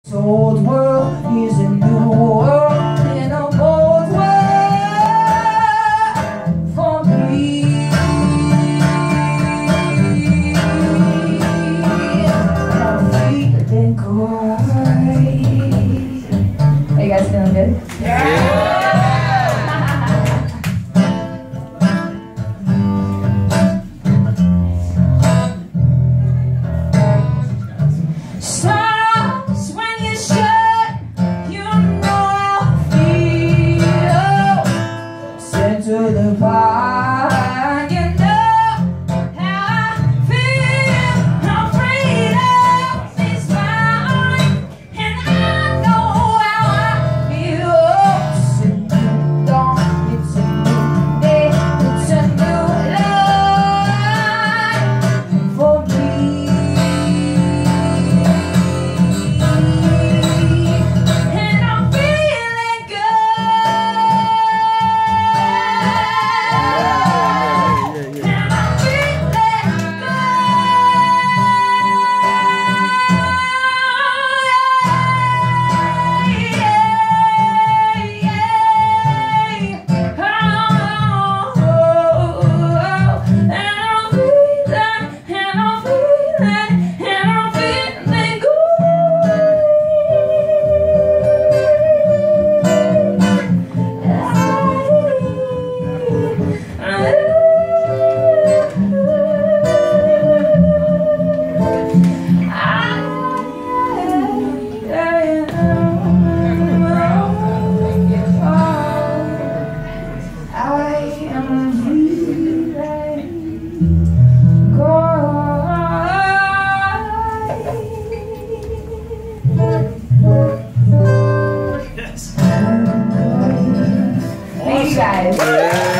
Old world is a new world in a bold way for me. I'm feeling great. Are you guys feeling good? Yeah! To the bar, you know how I feel. How freedom is mine, and I know how I feel. It's a new dawn, it's a new day, it's a new life for me. And I'm feeling good. Thank you guys.